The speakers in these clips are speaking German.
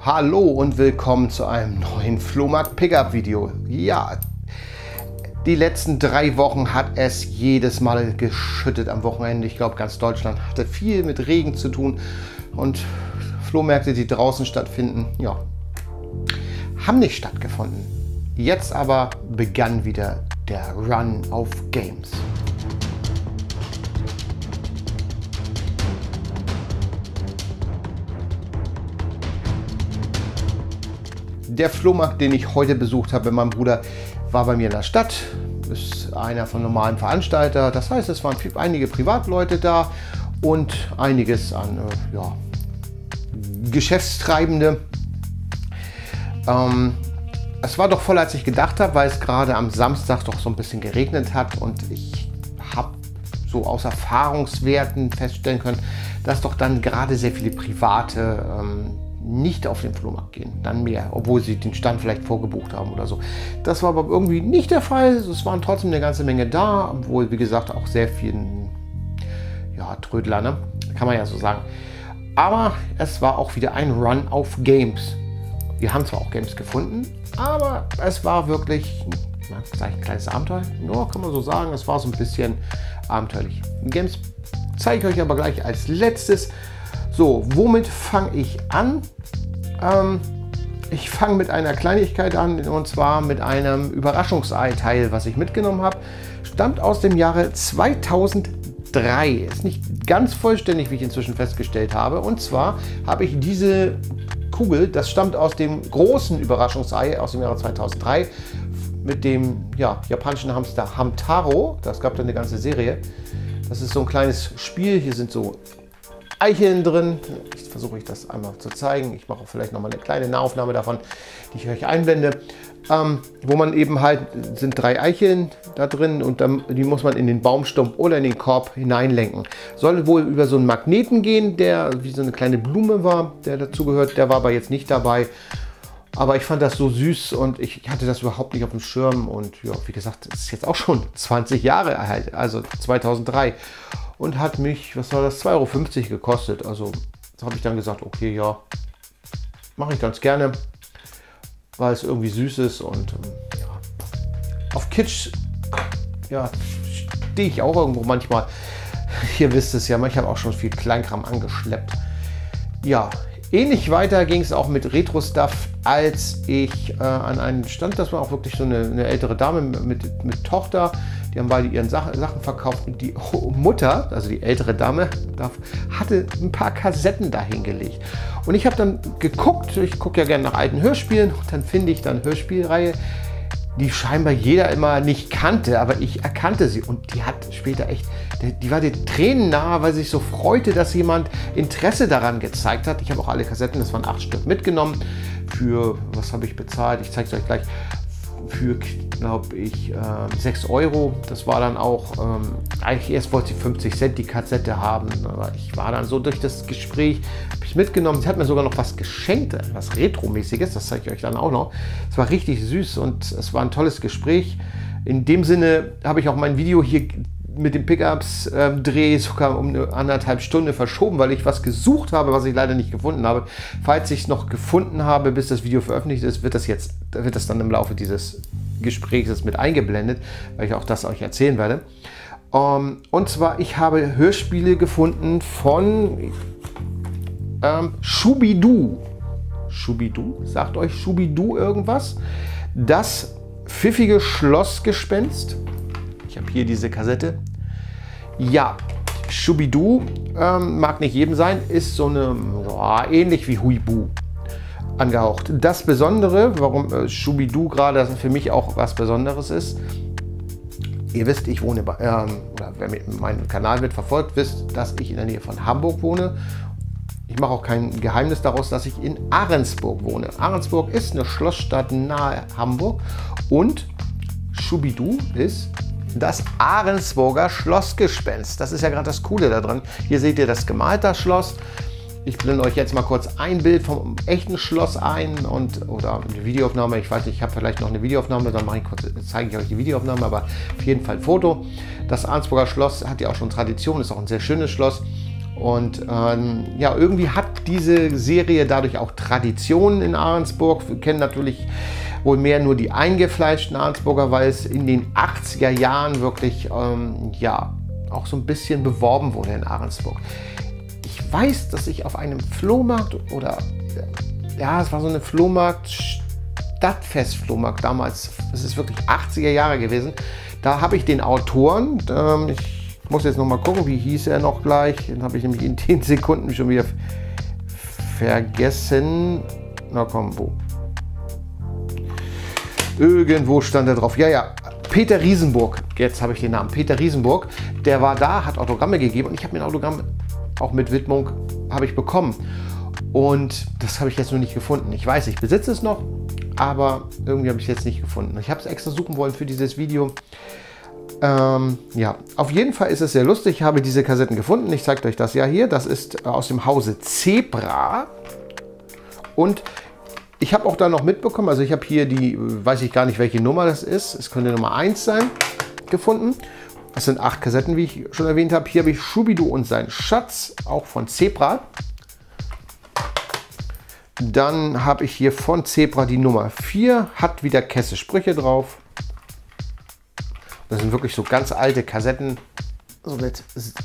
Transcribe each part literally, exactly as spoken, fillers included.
Hallo und willkommen zu einem neuen Flohmarkt Pickup Video. Ja, die letzten drei Wochen hat es jedes Mal geschüttet am Wochenende. Ich glaube, ganz Deutschland hatte viel mit Regen zu tun und Flohmärkte, die draußen stattfinden, ja, haben nicht stattgefunden. Jetzt aber begann wieder der Run auf Games. Der Flohmarkt, den ich heute besucht habe mit meinem Bruder, war bei mir in der Stadt. Ist einer von normalen Veranstalter. Das heißt, es waren viel, einige Privatleute da und einiges an äh, ja, Geschäftstreibende. Ähm, es war doch voller, als ich gedacht habe, weil es gerade am Samstag doch so ein bisschen geregnet hat und ich habe so aus Erfahrungswerten feststellen können, dass doch dann gerade sehr viele Private ähm, nicht auf den Flohmarkt gehen, dann mehr, obwohl sie den Stand vielleicht vorgebucht haben oder so. Das war aber irgendwie nicht der Fall. Es waren trotzdem eine ganze Menge da, obwohl, wie gesagt, auch sehr vielen ja, Trödler, ne? Kann man ja so sagen. Aber es war auch wieder ein Run auf Games. Wir haben zwar auch Games gefunden, aber es war wirklich na, ein kleines Abenteuer. Ja, kann man so sagen, es war so ein bisschen abenteuerlich. Games zeige ich euch aber gleich als letztes. So, womit fange ich an? Ähm, ich fange mit einer Kleinigkeit an, und zwar mit einem Überraschungsei-Teil, was ich mitgenommen habe. Stammt aus dem Jahre zweitausenddrei. Ist nicht ganz vollständig, wie ich inzwischen festgestellt habe. Und zwar habe ich diese Kugel, das stammt aus dem großen Überraschungsei aus dem Jahre zweitausenddrei, mit dem ja, japanischen Hamster Hamtaro. Das gab da eine ganze Serie. Das ist so ein kleines Spiel. Hier sind so Eicheln drin. Jetzt versuche ich das einmal zu zeigen. Ich mache auch vielleicht noch mal eine kleine Nahaufnahme davon, die ich euch einblende. Ähm, wo man eben halt, sind drei Eicheln da drin und dann, die muss man in den Baumstumpf oder in den Korb hineinlenken. Soll wohl über so einen Magneten gehen, der wie so eine kleine Blume war, der dazugehört. Der war aber jetzt nicht dabei. Aber ich fand das so süß und ich hatte das überhaupt nicht auf dem Schirm. Und ja, wie gesagt, das ist jetzt auch schon zwanzig Jahre alt, also zweitausenddrei. Und hat mich, was war das, zwei Euro fünfzig gekostet. Also da habe ich dann gesagt, okay, ja, mache ich ganz gerne, weil es irgendwie süß ist. Und ähm, ja, auf Kitsch ja, stehe ich auch irgendwo manchmal. Ihr wisst es ja, ich habe auch schon viel Kleinkram angeschleppt. Ja, ähnlich weiter ging es auch mit Retro-Stuff, als ich äh, an einen Stand, das war auch wirklich so eine, eine ältere Dame mit, mit Tochter, die haben beide ihren Sachen, Sachen verkauft und die Mutter, also die ältere Dame, hatte ein paar Kassetten dahingelegt. Und ich habe dann geguckt, ich gucke ja gerne nach alten Hörspielen und dann finde ich dann Hörspielreihe, die scheinbar jeder immer nicht kannte, aber ich erkannte sie und die hat später echt, die, die war den Tränen nahe, weil sie sich so freute, dass jemand Interesse daran gezeigt hat. Ich habe auch alle Kassetten, das waren acht Stück, mitgenommen für, was habe ich bezahlt, ich zeige es euch gleich, für, glaube ich, äh, sechs Euro. Das war dann auch, ähm, eigentlich erst wollte sie fünfzig Cent die Kassette haben, aber ich war dann so durch das Gespräch, habe ich mitgenommen. Sie hat mir sogar noch was geschenkt, was Retro-mäßiges, das zeige ich euch dann auch noch. Es war richtig süß und es war ein tolles Gespräch. In dem Sinne habe ich auch mein Video hier mit dem Pickups-Dreh ähm, sogar um eine anderthalb Stunde verschoben, weil ich was gesucht habe, was ich leider nicht gefunden habe. Falls ich es noch gefunden habe, bis das Video veröffentlicht ist, wird das jetzt, wird das dann im Laufe dieses Gesprächs mit eingeblendet, weil ich auch das euch erzählen werde. Um, und zwar, ich habe Hörspiele gefunden von ähm, Schubidu. Schubidu? Sagt euch Schubidu irgendwas? Das pfiffige Schlossgespenst. Ich habe hier diese Kassette. Ja, Schubidu ähm, mag nicht jedem sein, ist so eine, ja, ähnlich wie Huibu angehaucht. Das Besondere, warum äh, Schubidu gerade für mich auch was Besonderes ist, ihr wisst, ich wohne, bei, ähm, oder wer meinen Kanal mit verfolgt, wisst, dass ich in der Nähe von Hamburg wohne. Ich mache auch kein Geheimnis daraus, dass ich in Ahrensburg wohne. Ahrensburg ist eine Schlossstadt nahe Hamburg und Schubidu ist das Ahrensburger Schlossgespenst. Das ist ja gerade das Coole daran. Hier seht ihr das gemalte Schloss. Ich blende euch jetzt mal kurz ein Bild vom echten Schloss ein und oder eine Videoaufnahme. Ich weiß nicht, ich habe vielleicht noch eine Videoaufnahme, dann mache ich kurz, zeige ich euch die Videoaufnahme, aber auf jeden Fall ein Foto. Das Ahrensburger Schloss hat ja auch schon Tradition, ist auch ein sehr schönes Schloss. Und ähm, ja, irgendwie hat diese Serie dadurch auch Traditionen in Ahrensburg. Wir kennen natürlich wohl mehr nur die eingefleischten Ahrensburger, weil es in den achtziger Jahren wirklich ähm, ja, auch so ein bisschen beworben wurde in Ahrensburg. Ich weiß, dass ich auf einem Flohmarkt oder ja, es war so eine Flohmarkt, Stadtfest-Flohmarkt damals, das ist wirklich achtziger Jahre gewesen, da habe ich den Autoren, ähm, ich muss jetzt noch mal gucken, wie hieß er noch gleich, den habe ich nämlich in den Sekunden schon wieder vergessen. Na komm, wo? Irgendwo stand er drauf. Ja, ja, Peter Riesenburg. Jetzt habe ich den Namen. Peter Riesenburg. Der war da, hat Autogramme gegeben und ich habe mir ein Autogramm, auch mit Widmung, habe ich bekommen. Und das habe ich jetzt noch nicht gefunden. Ich weiß, ich besitze es noch, aber irgendwie habe ich es jetzt nicht gefunden. Ich habe es extra suchen wollen für dieses Video. Ähm, ja, auf jeden Fall ist es sehr lustig. Ich habe diese Kassetten gefunden. Ich zeige euch das ja hier. Das ist aus dem Hause Zebra. Und ich habe auch da noch mitbekommen, also ich habe hier die, weiß ich gar nicht, welche Nummer das ist. Es könnte Nummer eins sein, gefunden. Das sind acht Kassetten, wie ich schon erwähnt habe. Hier habe ich Schubidu und sein Schatz, auch von Zebra. Dann habe ich hier von Zebra die Nummer vier, hat wieder Kesse Sprüche drauf. Das sind wirklich so ganz alte Kassetten, so mit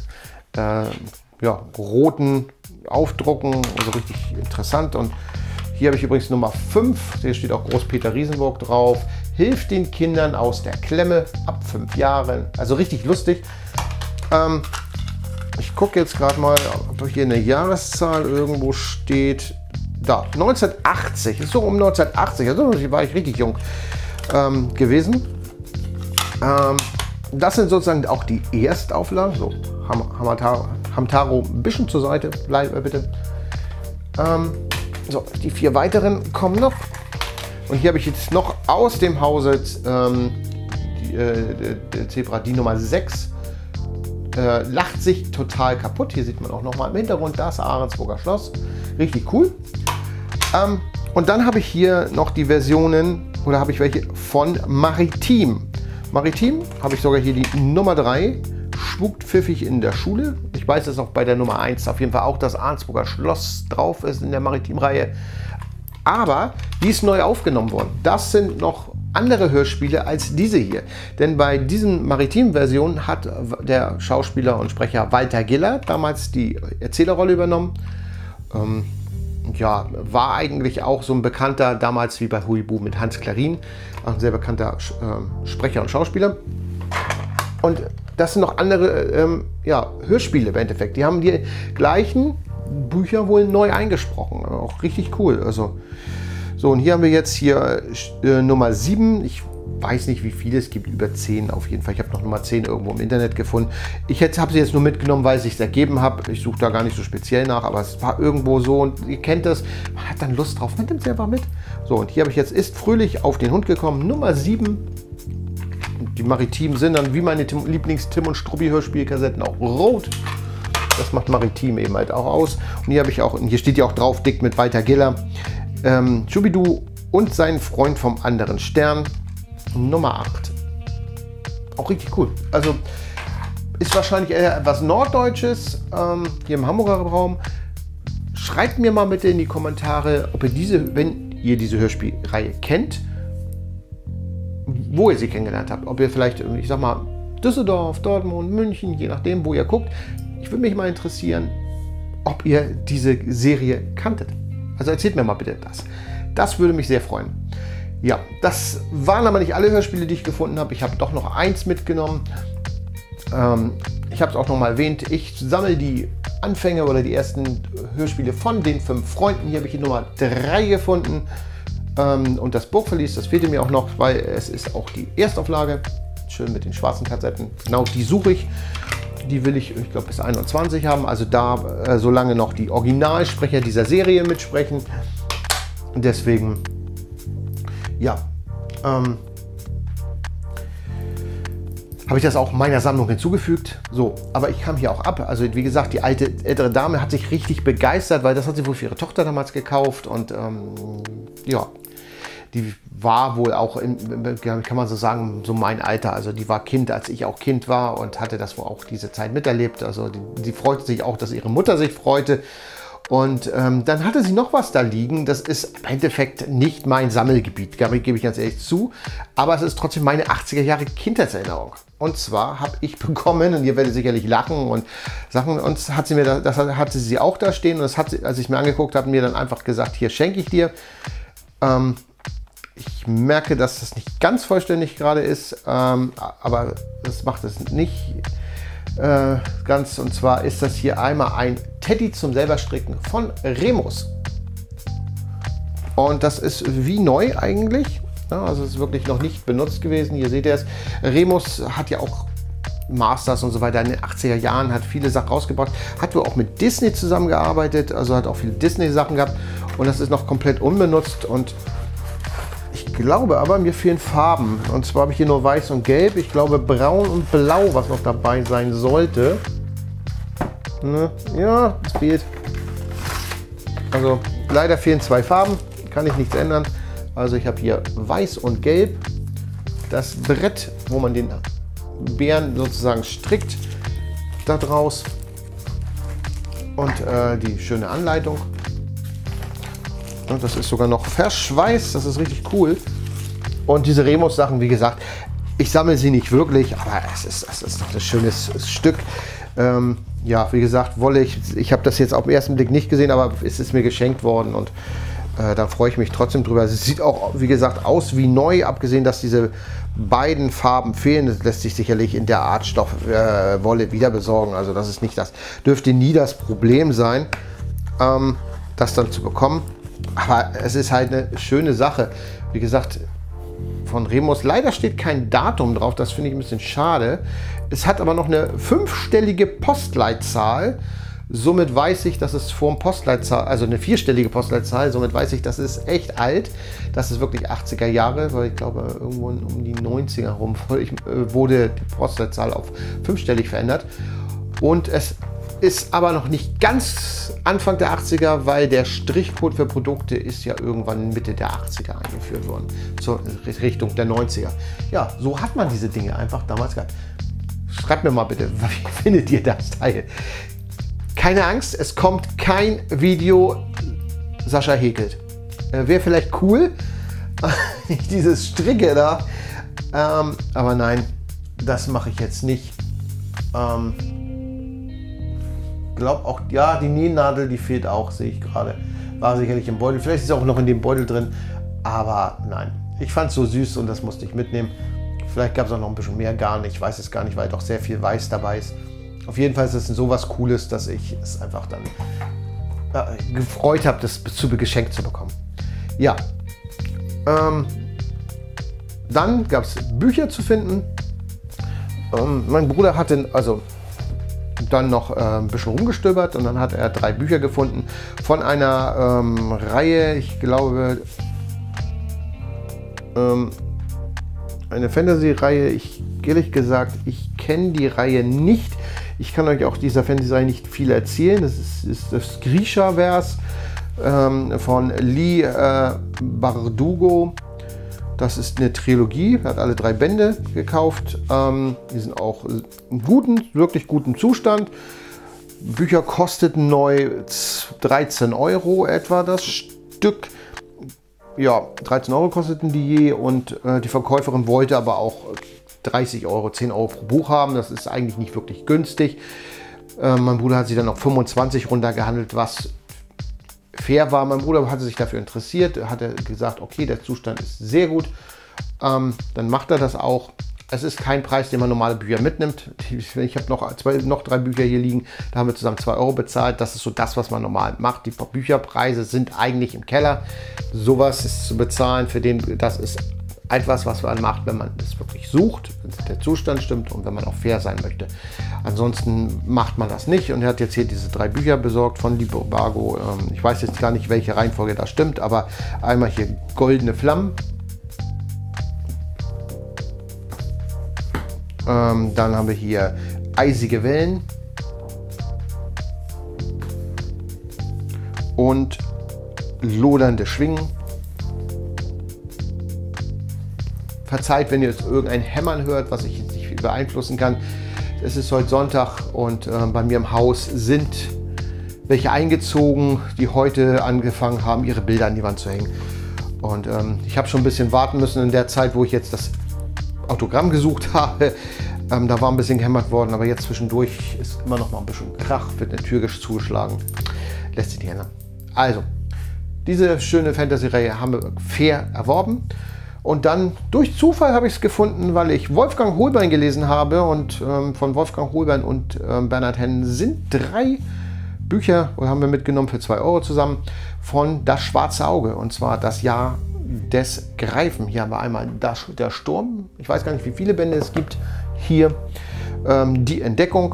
äh, ja, roten Aufdrucken, also richtig interessant. Und hier habe ich übrigens Nummer fünf, hier steht auch groß Peter Riesenburg drauf. Hilft den Kindern aus der Klemme ab fünf Jahren. Also richtig lustig. Ähm, ich gucke jetzt gerade mal, ob hier eine Jahreszahl irgendwo steht. Da, neunzehnhundertachtzig, ist so um neunzehnhundertachtzig, also war ich richtig jung ähm, gewesen. Ähm, das sind sozusagen auch die Erstauflagen. So, Ham Hamtaro, Hamtaro ein bisschen zur Seite, bleib bitte. Ähm, so, die vier weiteren kommen noch. Und hier habe ich jetzt noch aus dem Hause ähm, die, äh, der Zebra die Nummer sechs. Äh, lacht sich total kaputt. Hier sieht man auch noch mal im Hintergrund das Ahrensburger Schloss. Richtig cool. Ähm, und dann habe ich hier noch die Versionen, oder habe ich welche von Maritim. Maritim habe ich sogar hier die Nummer drei. Spukt pfiffig in der Schule. Ich weiß, dass auch bei der Nummer eins auf jeden Fall auch das Ahrensburger Schloss drauf ist in der Maritim-Reihe. Aber die ist neu aufgenommen worden. Das sind noch andere Hörspiele als diese hier. Denn bei diesen Maritim-Versionen hat der Schauspieler und Sprecher Walter Giller damals die Erzählerrolle übernommen. Ähm, ja, war eigentlich auch so ein bekannter, damals wie bei Huibu mit Hans Klarin, ein sehr bekannter äh, Sprecher und Schauspieler. Und das sind noch andere ähm, ja, Hörspiele im Endeffekt. Die haben die gleichen Bücher wohl neu eingesprochen. Auch richtig cool. Also, so, und hier haben wir jetzt hier äh, Nummer sieben. Ich weiß nicht, wie viele es gibt, über zehn auf jeden Fall. Ich habe noch Nummer zehn irgendwo im Internet gefunden. Ich habe sie jetzt nur mitgenommen, weil es sich ergeben habe. Ich suche da gar nicht so speziell nach, aber es war irgendwo so und ihr kennt das. Man hat dann Lust drauf, man nimmt sie einfach mit. So, und hier habe ich jetzt Ist fröhlich auf den Hund gekommen, Nummer sieben. Die Maritim sind dann wie meine Lieblings-Tim und Struppi-Hörspielkassetten auch rot. Das macht Maritim eben halt auch aus. Und hier habe ich auch, und hier steht ja auch drauf, dick mit Walter Giller, ähm, Schubidu und sein Freund vom anderen Stern, Nummer acht. Auch richtig cool. Also ist wahrscheinlich eher etwas Norddeutsches ähm, hier im Hamburger Raum. Schreibt mir mal bitte in die Kommentare, ob ihr diese, wenn ihr diese Hörspielreihe kennt, wo ihr sie kennengelernt habt. Ob ihr vielleicht, ich sag mal, Düsseldorf, Dortmund, München, je nachdem, wo ihr guckt. Ich würde mich mal interessieren, ob ihr diese Serie kanntet. Also erzählt mir mal bitte das. Das würde mich sehr freuen. Ja, das waren aber nicht alle Hörspiele, die ich gefunden habe. Ich habe doch noch eins mitgenommen. Ähm, ich habe es auch noch mal erwähnt. Ich sammle die Anfänge oder die ersten Hörspiele von den fünf Freunden. Hier habe ich die Nummer drei gefunden. Ähm, und das Burgverlies, das fehlte mir auch noch, weil es ist auch die Erstauflage. Schön mit den schwarzen Kassetten. Genau die suche ich. Die will ich, ich glaube, bis einundzwanzig haben. Also da, äh, solange noch die Originalsprecher dieser Serie mitsprechen. Deswegen, ja, ähm, habe ich das auch meiner Sammlung hinzugefügt. So, aber ich kam hier auch ab. Also wie gesagt, die alte ältere Dame hat sich richtig begeistert, weil das hat sie wohl für ihre Tochter damals gekauft. Und ähm, ja, die war wohl auch, in, kann man so sagen, so mein Alter. Also die war Kind, als ich auch Kind war und hatte das wohl auch diese Zeit miterlebt. Also die, die freute sich auch, dass ihre Mutter sich freute. Und ähm, dann hatte sie noch was da liegen. Das ist im Endeffekt nicht mein Sammelgebiet, gebe ich ganz ehrlich zu. Aber es ist trotzdem meine achtziger Jahre Kindheitserinnerung. Und zwar habe ich bekommen, und ihr werdet sicherlich lachen und Sachen, und hat sie mir das, das hatte sie auch da stehen. Und das hat sie, als ich mir angeguckt habe, mir dann einfach gesagt, hier schenke ich dir. Ähm, ich merke, dass das nicht ganz vollständig gerade ist, ähm, aber das macht es nicht äh, ganz. Und zwar ist das hier einmal ein Teddy zum selber stricken von Remus. Und das ist wie neu eigentlich. Ja, also es ist wirklich noch nicht benutzt gewesen. Hier seht ihr es. Remus hat ja auch Masters und so weiter in den achtziger Jahren, hat viele Sachen rausgebracht. Hat wohl auch mit Disney zusammengearbeitet, also hat auch viele Disney-Sachen gehabt. Und das ist noch komplett unbenutzt. Und ich glaube aber, mir fehlen Farben. Und zwar habe ich hier nur weiß und gelb. Ich glaube braun und blau, was noch dabei sein sollte. Ne? Ja, es fehlt. Also leider fehlen zwei Farben. Kann ich nichts ändern. Also ich habe hier weiß und gelb. Das Brett, wo man den Bären sozusagen strickt, da draus. Und äh, die schöne Anleitung. Und das ist sogar noch verschweißt. Das ist richtig cool. Und diese Remus-Sachen, wie gesagt, ich sammle sie nicht wirklich, aber es ist, es ist noch ein schönes Stück. Ähm, ja, wie gesagt, Wolle, ich, ich habe das jetzt auf den ersten Blick nicht gesehen, aber es ist mir geschenkt worden und äh, da freue ich mich trotzdem drüber. Es sieht auch, wie gesagt, aus wie neu, abgesehen, dass diese beiden Farben fehlen. Das lässt sich sicherlich in der Artstoff-Wolle äh, wieder besorgen. Also das ist nicht das, dürfte nie das Problem sein, ähm, das dann zu bekommen. Aber es ist halt eine schöne Sache. Wie gesagt, von Remus. Leider steht kein Datum drauf, das finde ich ein bisschen schade. Es hat aber noch eine fünfstellige Postleitzahl. Somit weiß ich, dass es vor dem Postleitzahl, also eine vierstellige Postleitzahl, somit weiß ich, das ist echt alt. Das ist wirklich achtziger Jahre, weil ich glaube, irgendwo um die neunziger rum wurde die Postleitzahl auf fünfstellig verändert. Und es ist aber noch nicht ganz Anfang der achtziger, weil der Strichcode für Produkte ist ja irgendwann Mitte der achtziger eingeführt worden, zur Richtung der neunziger. Ja, so hat man diese Dinge einfach damals gehabt. Schreibt mir mal bitte, wie findet ihr das Teil? Keine Angst, es kommt kein Video Sascha häkelt. Äh, Wäre vielleicht cool, dieses Stricke da, ähm, aber nein, das mache ich jetzt nicht. Ähm, glaube auch, ja, die Nähnadel, die fehlt auch, sehe ich gerade. War sicherlich im Beutel. Vielleicht ist es auch noch in dem Beutel drin. Aber nein, ich fand es so süß und das musste ich mitnehmen. Vielleicht gab es auch noch ein bisschen mehr Garn. Ich weiß es gar nicht, weil doch sehr viel Weiß dabei ist. Auf jeden Fall ist es so was Cooles, dass ich es einfach dann äh, gefreut habe, das zu geschenkt zu bekommen. Ja. Ähm, dann gab es Bücher zu finden. Ähm, mein Bruder hatte, also dann noch äh, ein bisschen rumgestöbert und dann hat er drei Bücher gefunden von einer ähm, Reihe, ich glaube, ähm, eine Fantasy-Reihe. Ich, ehrlich gesagt, ich kenne die Reihe nicht. Ich kann euch auch dieser Fantasy-Reihe nicht viel erzählen. Das ist, ist das Grisha-Vers ähm, von Lee äh, Bardugo. Das ist eine Trilogie, er hat alle drei Bände gekauft. Ähm, die sind auch in guten, wirklich guten Zustand. Bücher kosteten neu dreizehn Euro etwa das Stück. Ja, dreizehn Euro kosteten die je und äh, die Verkäuferin wollte aber auch dreißig Euro, zehn Euro pro Buch haben. Das ist eigentlich nicht wirklich günstig. Äh, mein Bruder hat sie dann auf fünfundzwanzig runtergehandelt, was fair war. Mein Bruder hatte sich dafür interessiert, hat er gesagt, okay, der Zustand ist sehr gut, ähm, dann macht er das auch. Es ist kein Preis, den man normale Bücher mitnimmt. Ich habe noch, zwei, noch drei Bücher hier liegen, da haben wir zusammen zwei Euro bezahlt. Das ist so das, was man normal macht. Die Bücherpreise sind eigentlich im Keller. Sowas ist zu bezahlen, für den, das ist etwas, was man macht, wenn man es wirklich sucht, wenn der Zustand stimmt und wenn man auch fair sein möchte. Ansonsten macht man das nicht und er hat jetzt hier diese drei Bücher besorgt von Lee Bardugo. Ähm, ich weiß jetzt gar nicht, welche Reihenfolge da stimmt, aber einmal hier Goldene Flammen. Ähm, dann haben wir hier Eisige Wellen und Lodernde Schwingen. verzeiht, wenn ihr jetzt irgendein Hämmern hört, was ich jetzt nicht viel beeinflussen kann. Es ist heute Sonntag und äh, bei mir im Haus sind welche eingezogen, die heute angefangen haben, ihre Bilder an die Wand zu hängen. Und ähm, ich habe schon ein bisschen warten müssen in der Zeit, wo ich jetzt das Autogramm gesucht habe. Ähm, da war ein bisschen gehämmert worden, aber jetzt zwischendurch ist immer noch mal ein bisschen Krach, wird eine Tür zugeschlagen. Lässt sich nicht ändern. Also, diese schöne Fantasy-Reihe haben wir fair erworben. Und dann durch Zufall habe ich es gefunden, weil ich Wolfgang Holbein gelesen habe. Und ähm, von Wolfgang Holbein und ähm, Bernhard Hennen sind drei Bücher, oder haben wir mitgenommen für zwei Euro zusammen, von Das Schwarze Auge. Und zwar das Jahr des Greifen. Hier haben wir einmal das, der Sturm. Ich weiß gar nicht, wie viele Bände es gibt. Hier ähm, die Entdeckung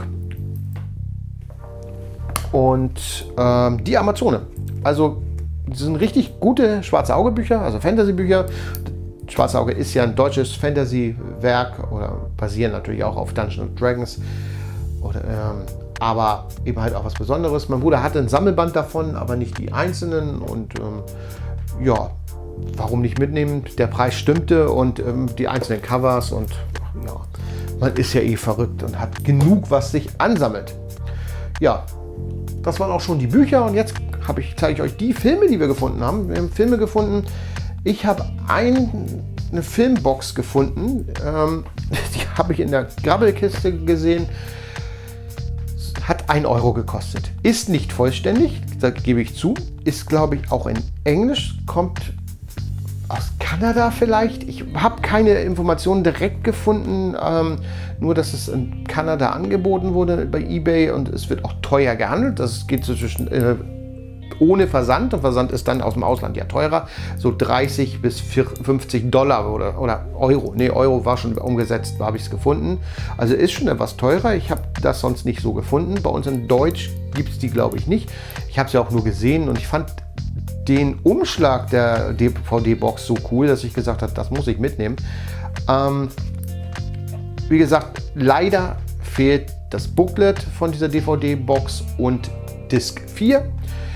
und ähm, die Amazone. Also das sind richtig gute Schwarze Auge Bücher, also Fantasy Bücher. Schwarze Auge ist ja ein deutsches Fantasy-Werk oder basieren natürlich auch auf Dungeons and Dragons. Oder, ähm, aber eben halt auch was Besonderes. Mein Bruder hatte ein Sammelband davon, aber nicht die einzelnen. Und ähm, ja, warum nicht mitnehmen? Der Preis stimmte und ähm, die einzelnen Covers und ja, man ist ja eh verrückt und hat genug, was sich ansammelt. Ja, das waren auch schon die Bücher und jetzt habe ich, zeige ich euch die Filme, die wir gefunden haben. Wir haben Filme gefunden. Ich habe ein, eine Filmbox gefunden, ähm, die habe ich in der Grabbelkiste gesehen. Hat ein Euro gekostet. Ist nicht vollständig, das gebe ich zu. Ist, glaube ich, auch in Englisch. Kommt aus Kanada vielleicht. Ich habe keine Informationen direkt gefunden. Ähm, nur, dass es in Kanada angeboten wurde bei eBay und es wird auch teuer gehandelt. Das geht so zwischen äh, ohne Versand. Und Versand ist dann aus dem Ausland ja teurer. So dreißig bis fünfzig Dollar oder, oder Euro. Ne, Euro war schon umgesetzt, habe ich es gefunden. Also ist schon etwas teurer. Ich habe das sonst nicht so gefunden. Bei uns in Deutsch gibt es die, glaube ich, nicht. Ich habe sie auch nur gesehen und ich fand den Umschlag der D V D-Box so cool, dass ich gesagt habe, das muss ich mitnehmen. Ähm, wie gesagt, leider fehlt das Booklet von dieser D V D-Box und Disc vier.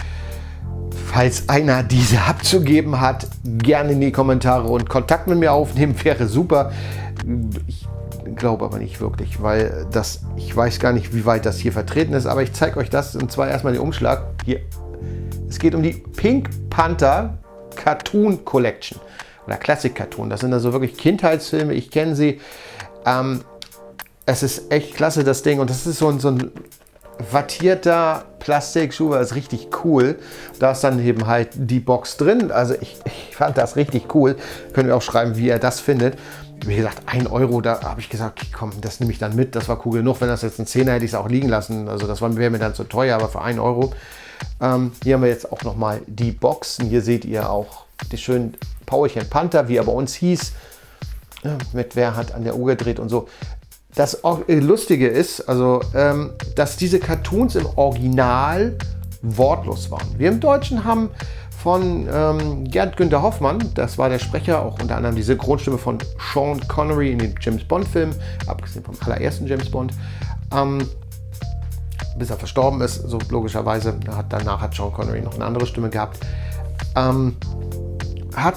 Falls einer diese abzugeben hat, gerne in die Kommentare und Kontakt mit mir aufnehmen, wäre super. Ich glaube aber nicht wirklich, weil das, ich weiß gar nicht, wie weit das hier vertreten ist, aber ich zeige euch das und zwar erstmal den Umschlag. Hier, es geht um die Pink Panther Cartoon Collection oder Classic Cartoon. Das sind also wirklich Kindheitsfilme, ich kenne sie. Ähm, es ist echt klasse, das Ding, und das ist so ein, so ein wattierter Plastikschuh, das ist richtig cool. Da ist dann eben halt die Box drin. Also ich, ich fand das richtig cool. Könnt ihr auch schreiben, wie ihr das findet. Wie gesagt, ein Euro, da habe ich gesagt, komm, das nehme ich dann mit. Das war cool genug. Wenn das jetzt ein Zehner, hätte ich es auch liegen lassen. Also das wäre mir dann zu teuer, aber für ein Euro. Ähm, hier haben wir jetzt auch nochmal die Boxen. Hier seht ihr auch die schönen Powerchen Panther, wie er bei uns hieß. Ja, mit wer hat an der Uhr gedreht und so. Das Lustige ist, also, ähm, dass diese Cartoons im Original wortlos waren. Wir im Deutschen haben von ähm, Gerd Günther Hoffmann, das war der Sprecher, auch unter anderem die Synchronstimme von Sean Connery in den James Bond Filmen, abgesehen vom allerersten James Bond, ähm, bis er verstorben ist, so logischerweise. Hat, danach hat Sean Connery noch eine andere Stimme gehabt. Ähm, hat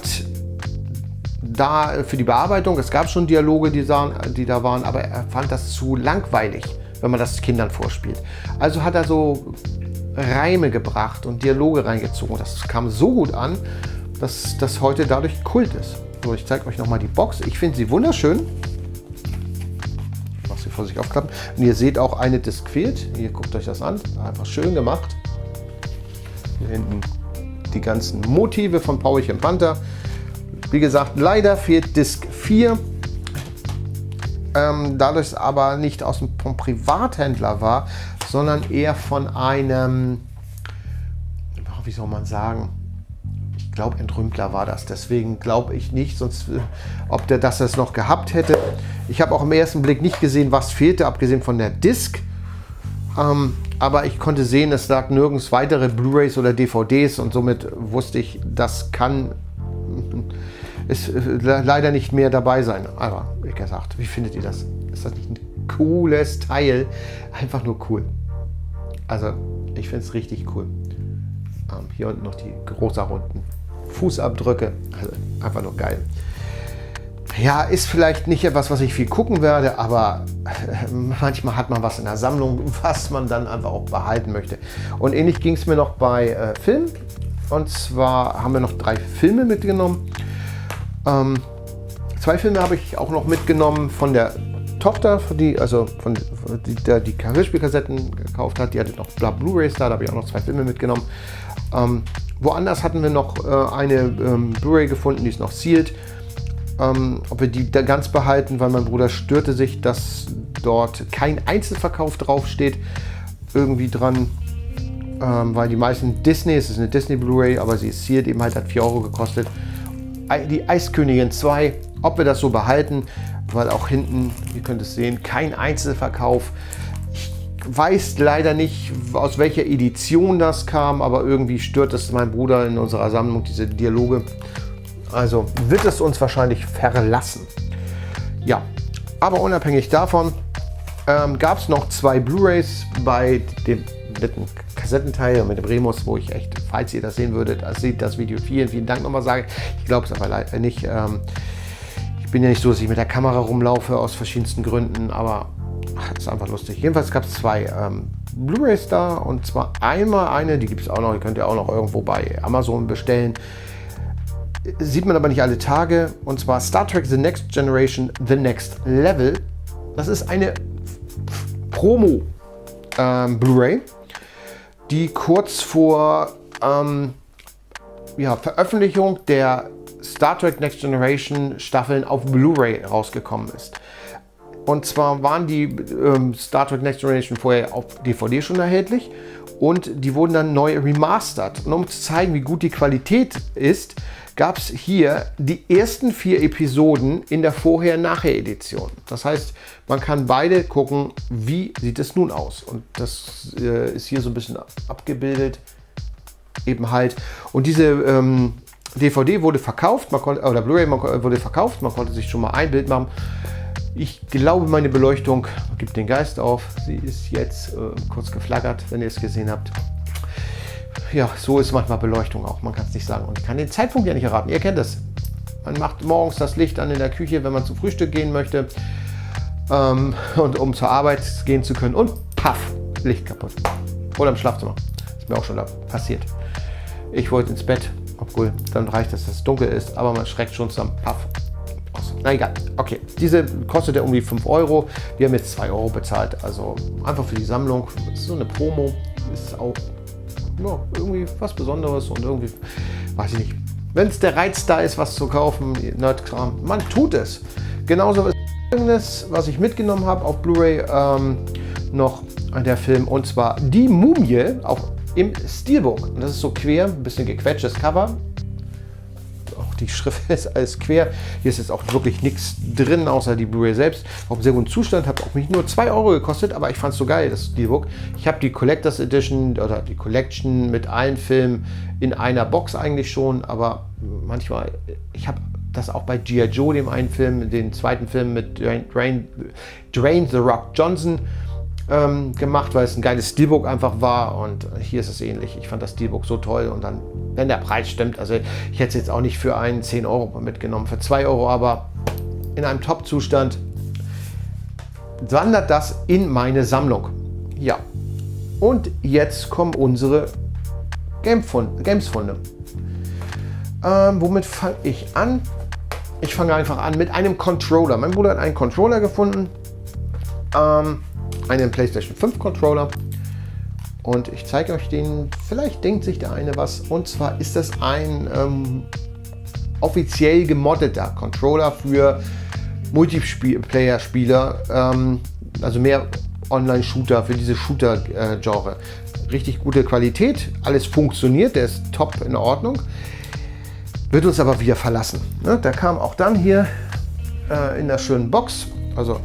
da für die Bearbeitung, es gab schon Dialoge, die, sahen, die da waren, aber er fand das zu langweilig, wenn man das Kindern vorspielt. Also hat er so Reime gebracht und Dialoge reingezogen. Das kam so gut an, dass das heute dadurch Kult ist. So, ich zeige euch nochmal die Box. Ich finde sie wunderschön. Ich mache sie vor sich aufklappen. Und ihr seht auch, eine Disc fehlt. Hier, guckt euch das an. Einfach schön gemacht. Hier hinten die ganzen Motive von Powerchen Panther. Wie gesagt, leider fehlt Disc vier. Ähm, dadurch es aber nicht aus dem vom Privathändler war, sondern eher von einem, wie soll man sagen, ich glaube Entrümpler war das. Deswegen glaube ich nicht, sonst ob der das jetzt noch gehabt hätte. Ich habe auch im ersten Blick nicht gesehen, was fehlte, abgesehen von der Disc. Ähm, aber ich konnte sehen, es lag nirgends weitere Blu-rays oder D V Ds und somit wusste ich, das kann ist leider nicht mehr dabei sein. Aber wie gesagt, wie findet ihr das? Ist das nicht ein cooles Teil? Einfach nur cool. Also ich finde es richtig cool. Ähm, hier unten noch die rosa runden Fußabdrücke. Also einfach nur geil. Ja, ist vielleicht nicht etwas, was ich viel gucken werde, aber manchmal hat man was in der Sammlung, was man dann einfach auch behalten möchte. Und ähnlich ging es mir noch bei äh, Filmen. Und zwar haben wir noch drei Filme mitgenommen. Ähm, zwei Filme habe ich auch noch mitgenommen von der Tochter, die also von die, die, die Hörspielkassetten gekauft hat. Die hatte noch Blu-rays da, da habe ich auch noch zwei Filme mitgenommen. Ähm, woanders hatten wir noch äh, eine ähm, Blu-ray gefunden, die ist noch sealed. Ähm, ob wir die da ganz behalten, weil mein Bruder störte sich, dass dort kein Einzelverkauf draufsteht, irgendwie dran, ähm, weil die meisten Disney, es ist eine Disney Blu-ray, aber sie ist sealed, eben halt hat vier Euro gekostet. Die Eiskönigin zwei, ob wir das so behalten, weil auch hinten, ihr könnt es sehen, kein Einzelverkauf. Ich weiß leider nicht, aus welcher Edition das kam, aber irgendwie stört es meinen Bruder in unserer Sammlung, diese Dialoge. Also wird es uns wahrscheinlich verlassen. Ja, aber unabhängig davon ähm, gab es noch zwei Blu-rays bei dem dritten Kassettenteil mit dem Remus, wo ich echt, falls ihr das sehen würdet, seht das Video. Vielen, vielen Dank nochmal sage. Ich glaube es aber leider nicht. Ähm, ich bin ja nicht so, dass ich mit der Kamera rumlaufe aus verschiedensten Gründen, aber es ist einfach lustig. Jedenfalls gab es zwei ähm, Blu-rays da und zwar einmal eine, die gibt es auch noch, die könnt ihr auch noch irgendwo bei Amazon bestellen. Sieht man aber nicht alle Tage, und zwar Star Trek The Next Generation, The Next Level. Das ist eine Promo ähm, Blu-ray, die kurz vor ähm, ja, Veröffentlichung der Star Trek Next Generation Staffeln auf Blu-ray rausgekommen ist. Und zwar waren die ähm, Star Trek Next Generation vorher auf D V D schon erhältlich und die wurden dann neu remastert. Und um zu zeigen, wie gut die Qualität ist, gab es hier die ersten vier Episoden in der Vorher-Nachher-Edition. Das heißt, man kann beide gucken, wie sieht es nun aus. Und das äh, ist hier so ein bisschen abgebildet, eben halt. Und diese ähm, D V D wurde verkauft, man konnte, oder Blu-ray wurde verkauft, man konnte sich schon mal ein Bild machen. Ich glaube, meine Beleuchtung gibt den Geist auf. Sie ist jetzt äh, kurz geflackert, wenn ihr es gesehen habt. Ja, so ist manchmal Beleuchtung auch, man kann es nicht sagen. Und ich kann den Zeitpunkt ja nicht erraten, ihr kennt das. Man macht morgens das Licht an in der Küche, wenn man zum Frühstück gehen möchte. Ähm, und um zur Arbeit gehen zu können. Und paff, Licht kaputt. Oder im Schlafzimmer. Ist mir auch schon da passiert. Ich wollte ins Bett, obwohl dann reicht es, dass es dunkel ist, aber man schreckt schon zusammen. Paff. Aus. Na egal. Okay, diese kostet ja um die fünf Euro. Wir haben jetzt zwei Euro bezahlt. Also einfach für die Sammlung. Das ist so eine Promo. Ist auch ja, irgendwie was Besonderes und irgendwie, weiß ich nicht. Wenn es der Reiz da ist, was zu kaufen, Nerdkram, man tut es. Genauso ist folgendes, was ich mitgenommen habe auf Blu-ray, ähm, noch der Film, und zwar Die Mumie, auch im Steelbook. Und das ist so quer, ein bisschen gequetschtes Cover. Auch die Schrift ist alles quer. Hier ist jetzt auch wirklich nichts drin, außer die Blu-ray selbst. Auch im sehr guten Zustand, hat auch mich nur zwei Euro gekostet, aber ich fand es so geil, das Steelbook. Ich habe die Collectors Edition oder die Collection mit allen Filmen in einer Box eigentlich schon, aber manchmal, ich habe das auch bei G I Joe, dem einen Film, den zweiten Film mit Dwayne, Dwayne, Dwayne The Rock Johnson ähm, gemacht, weil es ein geiles Steelbook einfach war, und hier ist es ähnlich. Ich fand das Steelbook so toll, und dann, wenn der Preis stimmt, also ich hätte es jetzt auch nicht für einen zehn Euro mitgenommen, für zwei Euro, aber in einem Top-Zustand wandert das in meine Sammlung. Ja, und jetzt kommen unsere Games-Funde. Ähm, womit fange ich an? Ich fange einfach an mit einem Controller. Mein Bruder hat einen Controller gefunden, ähm, einen PlayStation fünf Controller, und ich zeige euch den. Vielleicht denkt sich der eine was, und zwar ist das ein ähm, offiziell gemoddeter Controller für Multiplayer-Spieler, ähm, also mehr Online-Shooter, für diese Shooter-Genre. Richtig gute Qualität, alles funktioniert, der ist top in Ordnung. Wird uns aber wieder verlassen. Ne? Der kam auch dann hier äh, in der schönen Box, also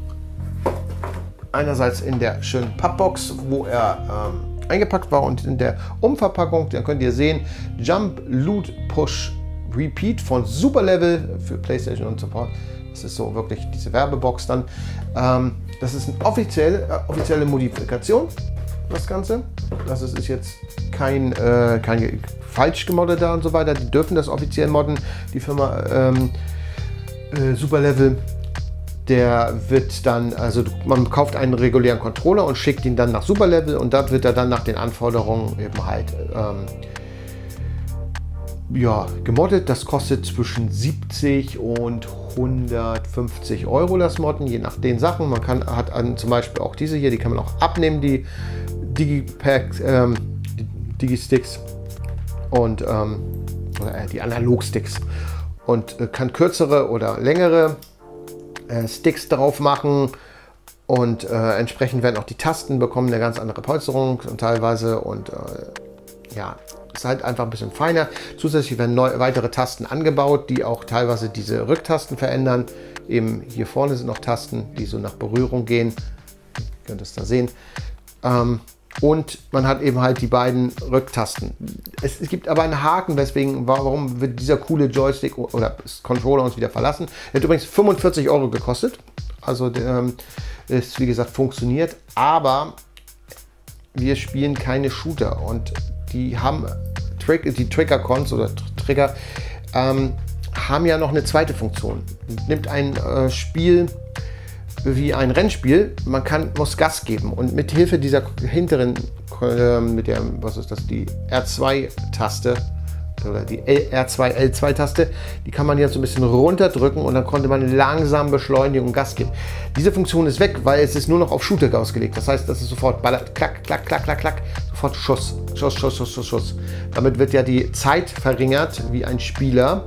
einerseits in der schönen Pappbox, wo er ähm, eingepackt war, und in der Umverpackung, da könnt ihr sehen, Jump, Loot, Push, Repeat von Super Level für PlayStation und so fort. Das ist so wirklich diese Werbebox dann. Ähm, das ist eine offizielle, äh, offizielle Modifikation, das Ganze. Das ist jetzt kein, äh, kein falsch gemoddeter und so weiter. Die dürfen das offiziell modden, die Firma. Ähm, äh, Super Level, der wird dann, also man kauft einen regulären Controller und schickt ihn dann nach Super Level und dort wird er dann nach den Anforderungen eben halt ähm, ja, gemoddet. Das kostet zwischen siebzig und hundertfünfzig Euro das Modden, je nach den Sachen. Man kann, hat an, zum Beispiel auch diese hier, die kann man auch abnehmen, die Digipacks, ähm, die Digi-Sticks und ähm, oder, äh, die Analog-Sticks und äh, kann kürzere oder längere äh, Sticks drauf machen und äh, entsprechend werden auch die Tasten bekommen eine ganz andere Polsterung und teilweise und äh, ja, ist halt einfach ein bisschen feiner. Zusätzlich werden neu, weitere Tasten angebaut, die auch teilweise diese Rücktasten verändern. Eben hier vorne sind noch Tasten, die so nach Berührung gehen. Ihr könnt es da sehen. Ähm, und man hat eben halt die beiden Rücktasten. Es, es gibt aber einen Haken, weswegen, warum wird dieser coole Joystick oder Controller uns wieder verlassen. Der hat übrigens fünfundvierzig Euro gekostet. Also ähm, ist wie gesagt funktioniert, aber wir spielen keine Shooter und die haben die Trigger-Cons oder Trigger ähm, haben ja noch eine zweite Funktion. Nimmt ein äh, Spiel wie ein Rennspiel, man kann, muss Gas geben und mit Hilfe dieser hinteren, äh, mit der, was ist das, die R zwei Taste oder die R zwei L zwei Taste, die kann man jetzt so ein bisschen runterdrücken und dann konnte man langsam beschleunigen und Gas geben. Diese Funktion ist weg, weil es ist nur noch auf Shooter ausgelegt. Das heißt, das ist sofort ballert, klack, klack, klack, klack, klack, sofort Schuss, Schuss, Schuss, Schuss, Schuss, Schuss. Damit wird ja die Zeit verringert, wie ein Spieler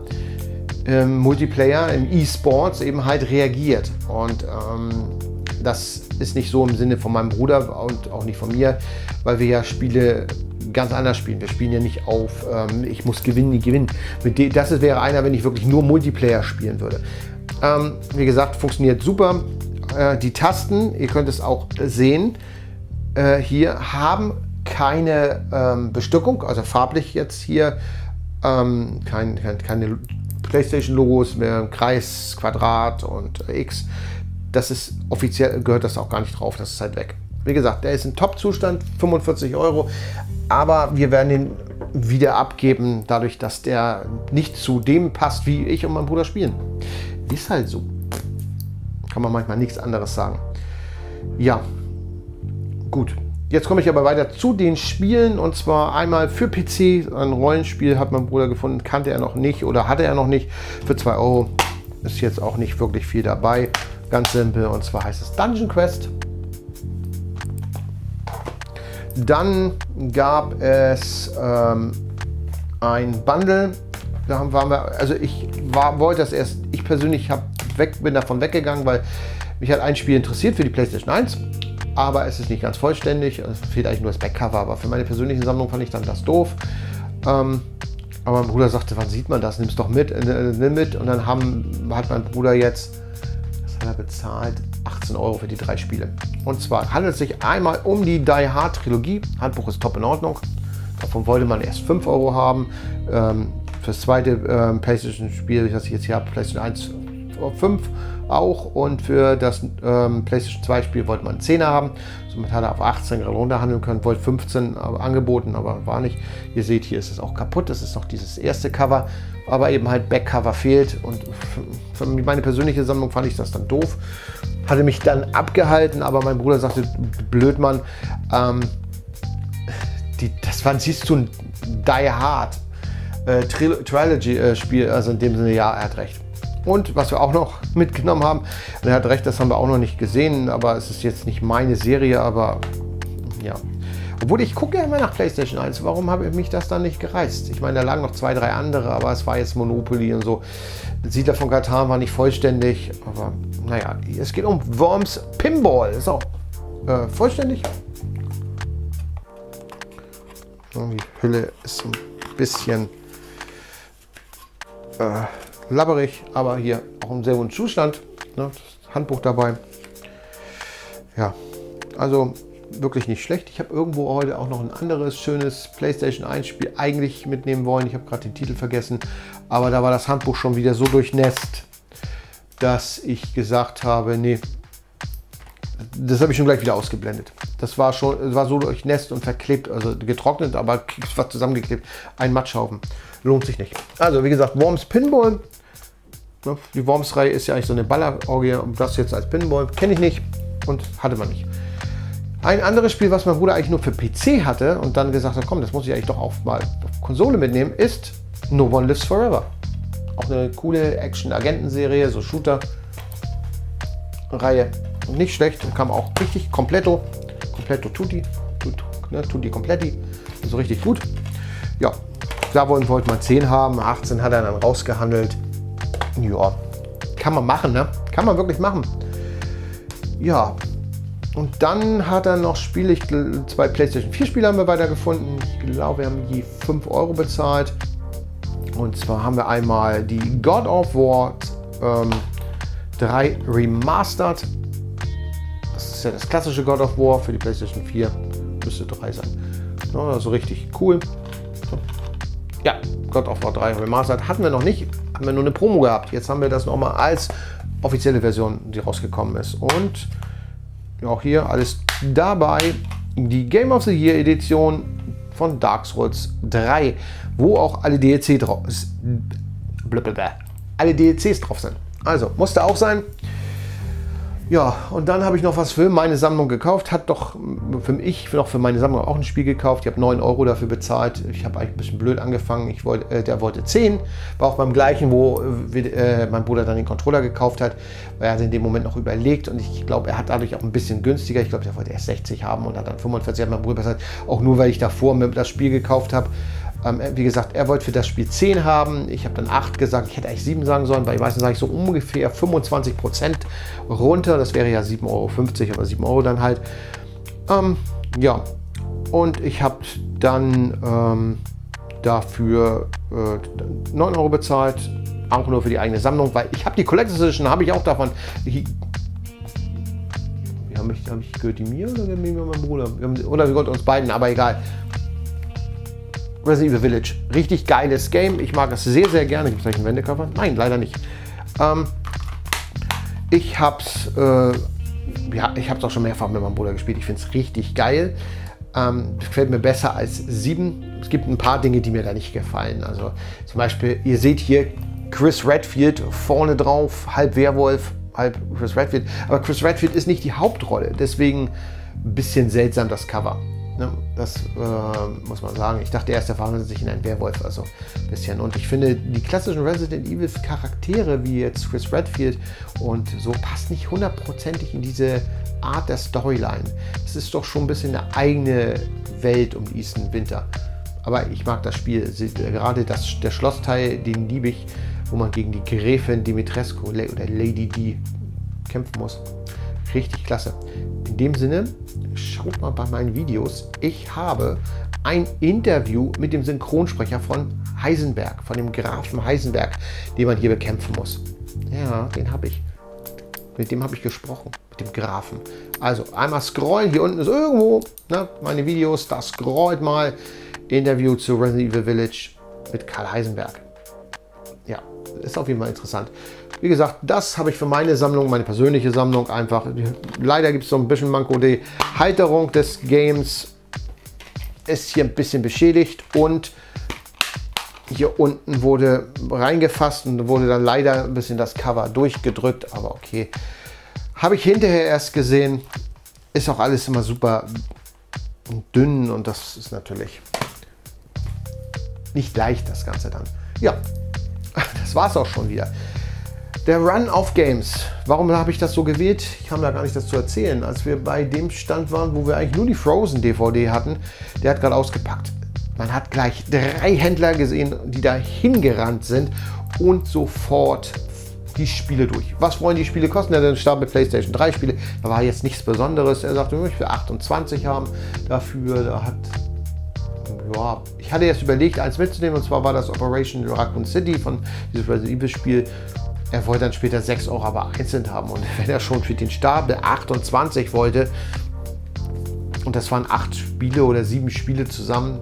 im Multiplayer, im E-Sports eben halt reagiert. Und ähm, das ist nicht so im Sinne von meinem Bruder und auch nicht von mir, weil wir ja Spiele ganz anders spielen. Wir spielen ja nicht auf, ähm, ich muss gewinnen, nie gewinnen. Mit dem, das wäre einer, wenn ich wirklich nur Multiplayer spielen würde. Ähm, wie gesagt, funktioniert super. Äh, die Tasten, ihr könnt es auch sehen, äh, hier haben keine ähm, Bestückung, also farblich jetzt hier, ähm, kein, kein, keine PlayStation-Logos mehr, Kreis, Quadrat und äh, X. Das ist offiziell, gehört das auch gar nicht drauf, das ist halt weg. Wie gesagt, der ist in Top-Zustand, fünfundvierzig Euro, aber wir werden ihn wieder abgeben, dadurch, dass der nicht zu dem passt, wie ich und mein Bruder spielen. Ist halt so. Kann man manchmal nichts anderes sagen. Ja, gut. Jetzt komme ich aber weiter zu den Spielen und zwar einmal für P C. Ein Rollenspiel hat mein Bruder gefunden, kannte er noch nicht oder hatte er noch nicht. Für zwei Euro ist jetzt auch nicht wirklich viel dabei. Ganz simpel und zwar heißt es Dungeon Quest. Dann gab es ähm, ein Bundle. Da waren wir, also ich war, wollte das erst, ich persönlich hab weg, bin davon weggegangen, weil mich hat ein Spiel interessiert für die PlayStation eins. Aber es ist nicht ganz vollständig. Es fehlt eigentlich nur das Backcover. Aber für meine persönliche Sammlung fand ich dann das doof. Ähm, aber mein Bruder sagte, wann sieht man das? Nimm es doch mit, äh, nimm mit. Und dann haben, hat mein Bruder jetzt, was hat er bezahlt? achtzehn Euro für die drei Spiele. Und zwar handelt es sich einmal um die Die Hard Trilogie. Handbuch ist top in Ordnung. Davon wollte man erst fünf Euro haben. Ähm, für das zweite ähm, PlayStation-Spiel, das ich jetzt hier habe, PlayStation eins, fünf auch. Und für das ähm, PlayStation zwei Spiel wollte man einen Zehner haben. Somit hat er auf achtzehn runterhandeln können. Wollte fünfzehn aber angeboten, aber war nicht. Ihr seht, hier ist es auch kaputt. Das ist noch dieses erste Cover. Aber eben halt Backcover fehlt. Und für meine persönliche Sammlung fand ich das dann doof. Hatte mich dann abgehalten, aber mein Bruder sagte, blöd Mann, ähm, die, das war, siehst du, ein Die Hard äh, Trilogy-Spiel, äh, also in dem Sinne, ja, er hat recht. Und was wir auch noch mitgenommen haben, und er hat recht, das haben wir auch noch nicht gesehen, aber es ist jetzt nicht meine Serie, aber ja. Obwohl ich gucke ja immer nach PlayStation eins, warum habe ich mich das dann nicht gereizt? Ich meine, da lagen noch zwei, drei andere, aber es war jetzt Monopoly und so. Siedler von Catan war nicht vollständig, aber naja, es geht um Worms Pinball, ist auch äh, vollständig. Die Hülle ist so ein bisschen äh, labberig, aber hier auch im sehr guten Zustand. Ne? Das Handbuch dabei. Ja, also wirklich nicht schlecht. Ich habe irgendwo heute auch noch ein anderes schönes PlayStation eins Spiel eigentlich mitnehmen wollen. Ich habe gerade den Titel vergessen, aber da war das Handbuch schon wieder so durchnässt, dass ich gesagt habe, nee, das habe ich schon gleich wieder ausgeblendet. Das war schon, war so durchnässt und verklebt, also getrocknet, aber was zusammengeklebt. Ein Matschhaufen. Lohnt sich nicht. Also wie gesagt, Worms Pinball Die Worms-Reihe ist ja eigentlich so eine Ballerorgie, und das jetzt als Pinball kenne ich nicht und hatte man nicht. Ein anderes Spiel, was mein Bruder eigentlich nur für P C hatte und dann gesagt hat, komm, das muss ich eigentlich doch auch mal auf Konsole mitnehmen, ist No One Lives Forever. Auch eine coole Action-Agenten-Serie, so Shooter-Reihe. Nicht schlecht, kam auch richtig kompletto. Kompletto tutti. Tutti, ne, tutti kompletti. So richtig gut. Ja, da wollte man zehn haben. achtzehn hat er dann rausgehandelt. Ja, kann man machen, ne? Kann man wirklich machen. Ja, und dann hat er noch Spiele, ich, zwei PlayStation vier Spiele haben wir weiter gefunden. Ich glaube, wir haben je fünf Euro bezahlt. Und zwar haben wir einmal die God of War ähm, drei Remastered. Das ist ja das klassische God of War für die PlayStation vier. Müsste drei sein. Ja, also richtig cool. Ja, God of War drei Remastered hatten wir noch nicht. Haben wir nur eine Promo gehabt. Jetzt haben wir das nochmal als offizielle Version, die rausgekommen ist. Und auch hier alles dabei. Die Game of the Year Edition von Dark Souls drei, wo auch alle D L C drauf ist. Blablabla. Alle D L Cs drauf sind. Also, musste auch sein. Ja, und dann habe ich noch was für meine Sammlung gekauft. Hat doch für mich noch für meine Sammlung auch ein Spiel gekauft. Ich habe neun Euro dafür bezahlt. Ich habe eigentlich ein bisschen blöd angefangen. Ich wollte, äh, der wollte zehn. War auch beim gleichen, wo äh, mein Bruder dann den Controller gekauft hat. Weil er hat in dem Moment noch überlegt. Und ich glaube, er hat dadurch auch ein bisschen günstiger. Ich glaube, der wollte erst sechzig haben und hat dann fünfundvierzig. Hat mein Bruder gesagt, auch nur, weil ich davor mir das Spiel gekauft habe. Ähm, wie gesagt, er wollte für das Spiel zehn haben. Ich habe dann acht gesagt. Ich hätte eigentlich sieben sagen sollen, weil ich weiß, dann sage ich so ungefähr fünfundzwanzig Prozent runter. Das wäre ja sieben Euro fünfzig, aber sieben Euro dann halt. Ähm, ja, und ich habe dann ähm, dafür äh, neun Euro bezahlt. Auch nur für die eigene Sammlung, weil ich habe die Collector's Edition, habe ich auch davon. Ich, habe ich, hab ich gehört, die mir oder mir mein Bruder? Oder wir wollten uns beiden, aber egal. Resident Evil Village. Richtig geiles Game. Ich mag es sehr, sehr gerne. Gibt es einen Wendecover? Nein, leider nicht. Ähm, ich habe es äh, ja, ich hab's auch schon mehrfach mit meinem Bruder gespielt. Ich finde es richtig geil. Ähm, gefällt mir besser als sieben. Es gibt ein paar Dinge, die mir da nicht gefallen. Also zum Beispiel, ihr seht hier Chris Redfield vorne drauf, halb Werwolf, halb Chris Redfield. Aber Chris Redfield ist nicht die Hauptrolle. Deswegen ein bisschen seltsam das Cover. Das äh, muss man sagen. Ich dachte erst, er verwandelt sich in einen Werwolf, also ein bisschen. Und ich finde, die klassischen Resident Evil Charaktere, wie jetzt Chris Redfield und so, passt nicht hundertprozentig in diese Art der Storyline. Es ist doch schon ein bisschen eine eigene Welt um Ethan Winter. Aber ich mag das Spiel. Gerade das, der Schlossteil, den liebe ich, wo man gegen die Gräfin Dimitrescu oder Lady D kämpfen muss. Richtig klasse. In dem Sinne, schaut mal bei meinen Videos. Ich habe ein Interview mit dem Synchronsprecher von Heisenberg, von dem Grafen Heisenberg, den man hier bekämpfen muss. Ja, den habe ich. Mit dem habe ich gesprochen, mit dem Grafen. Also einmal scrollen, hier unten ist irgendwo, ne, meine Videos, da scrollt mal. Interview zu Resident Evil Village mit Karl Heisenberg. Ja, ist auf jeden Fall interessant. Wie gesagt, das habe ich für meine Sammlung, meine persönliche Sammlung einfach. Leider gibt es so ein bisschen Manko. Die Halterung des Games ist hier ein bisschen beschädigt und hier unten wurde reingefasst und wurde dann leider ein bisschen das Cover durchgedrückt. Aber okay, habe ich hinterher erst gesehen. Ist auch alles immer super dünn und das ist natürlich nicht leicht, das Ganze dann. Ja, das war es auch schon wieder. Der Run of Games. Warum habe ich das so gewählt? Ich habe da gar nicht das zu erzählen. Als wir bei dem Stand waren, wo wir eigentlich nur die Frozen D V D hatten, der hat gerade ausgepackt. Man hat gleich drei Händler gesehen, die da hingerannt sind und sofort die Spiele durch. Was wollen die Spiele kosten? Der Start mit PlayStation drei Spiele. Da war jetzt nichts Besonderes. Er sagte, ich will achtundzwanzig haben. Dafür, da hat... Ja, ich hatte jetzt überlegt, eins mitzunehmen, und zwar war das Operation Raccoon City von diesem Resident Evil Spiel. Er wollte dann später sechs Euro aber einzeln haben, und wenn er schon für den Stapel achtundzwanzig wollte, und das waren acht Spiele oder sieben Spiele zusammen,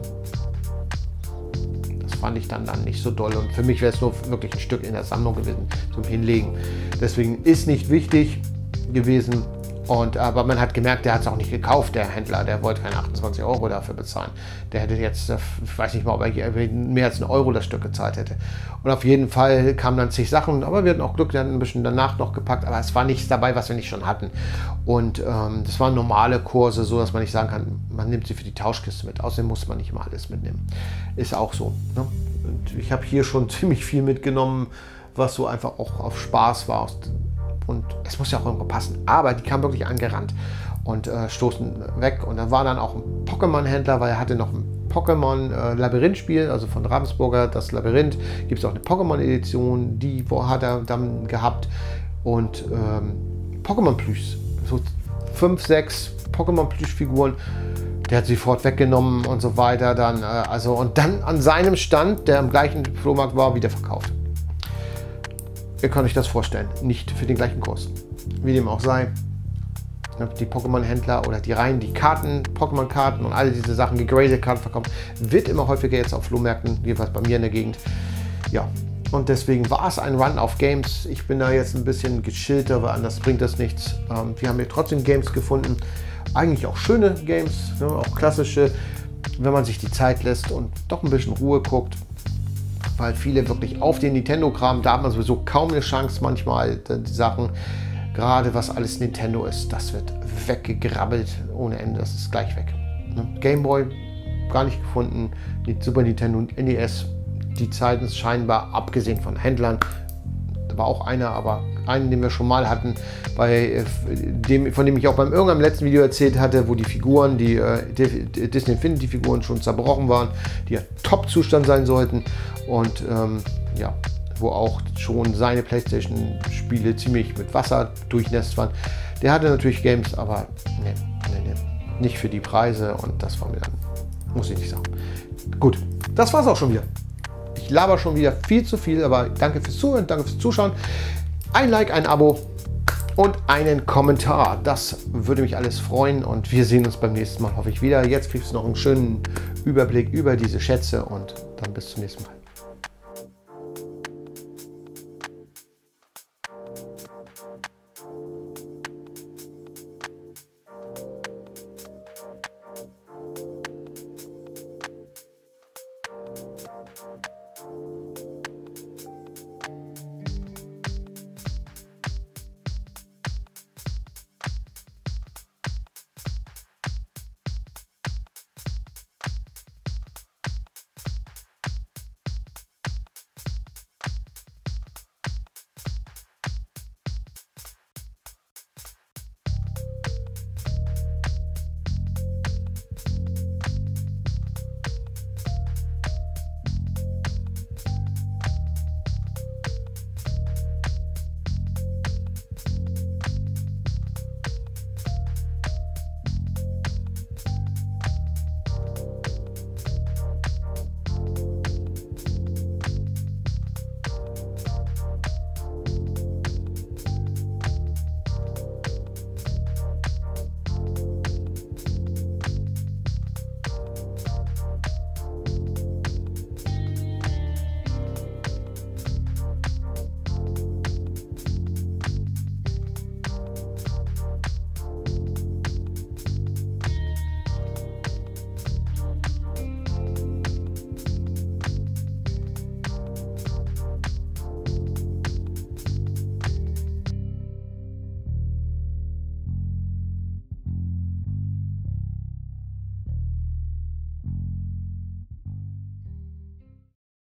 das fand ich dann, dann nicht so doll, und für mich wäre es nur wirklich ein Stück in der Sammlung gewesen zum Hinlegen. Deswegen ist nicht wichtig gewesen, Und, aber man hat gemerkt, der hat es auch nicht gekauft, der Händler. Der wollte keine achtundzwanzig Euro dafür bezahlen. Der hätte jetzt, ich weiß nicht mal, ob er mehr als einen Euro das Stück gezahlt hätte. Und auf jeden Fall kamen dann zig Sachen, aber wir hatten auch Glück, der hat ein bisschen danach noch gepackt. Aber es war nichts dabei, was wir nicht schon hatten. Und ähm, das waren normale Kurse, so dass man nicht sagen kann, man nimmt sie für die Tauschkiste mit. Außerdem muss man nicht mal alles mitnehmen. Ist auch so. Ne? Und ich habe hier schon ziemlich viel mitgenommen, was so einfach auch auf Spaß war. Und es muss ja auch irgendwo passen. Aber die kamen wirklich angerannt und äh, stoßen weg. Und da war dann auch ein Pokémon-Händler, weil er hatte noch ein Pokémon-Labyrinth-Spiel, also von Ravensburger, das Labyrinth. Gibt es auch eine Pokémon-Edition, die wo hat er dann gehabt. Und ähm, Pokémon-Plüschs, so fünf, sechs Pokémon-Plüschfiguren. Der hat sie sofort weggenommen und so weiter. Dann, äh, also, und dann an seinem Stand, der am gleichen Flohmarkt war, wieder verkauft. Ihr könnt euch das vorstellen, nicht für den gleichen Kurs. Wie dem auch sei, die Pokémon-Händler oder die Reihen, die Karten, Pokémon-Karten und alle diese Sachen, die Grazer-Karten verkaufen, wird immer häufiger jetzt auf Flohmärkten, jedenfalls bei mir in der Gegend. Ja, und deswegen war es ein Run auf Games. Ich bin da jetzt ein bisschen gechillter, weil anders bringt das nichts. Ähm, wir haben hier trotzdem Games gefunden, eigentlich auch schöne Games, ne, auch klassische, wenn man sich die Zeit lässt und doch ein bisschen Ruhe guckt. Weil viele wirklich auf den Nintendo-Kram, da hat man sowieso kaum eine Chance manchmal, die Sachen, gerade was alles Nintendo ist, das wird weggegrabbelt ohne Ende, das ist gleich weg. Game Boy, gar nicht gefunden, die Super Nintendo und N E S, die Zeiten ist scheinbar, abgesehen von Händlern, da war auch einer, aber einen, den wir schon mal hatten, bei dem, von dem ich auch beim irgendeinem letzten Video erzählt hatte, wo die Figuren, die äh, Disney Infinity Figuren schon zerbrochen waren, die ja Top-Zustand sein sollten und ähm, ja, wo auch schon seine PlayStation-Spiele ziemlich mit Wasser durchnässt waren. Der hatte natürlich Games, aber nee, nee, nee, nicht für die Preise und das war mir dann, muss ich nicht sagen. Gut, das war's auch schon wieder. Ich laber schon wieder viel zu viel, aber danke fürs Zuhören, danke fürs Zuschauen. Ein Like, ein Abo und einen Kommentar. Das würde mich alles freuen und wir sehen uns beim nächsten Mal, hoffe ich, wieder. Jetzt kriegst du noch einen schönen Überblick über diese Schätze und dann bis zum nächsten Mal.